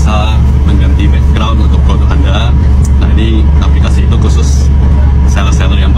bisa mengganti background untuk produk Anda. Nah, ini aplikasi itu khusus seller-seller yang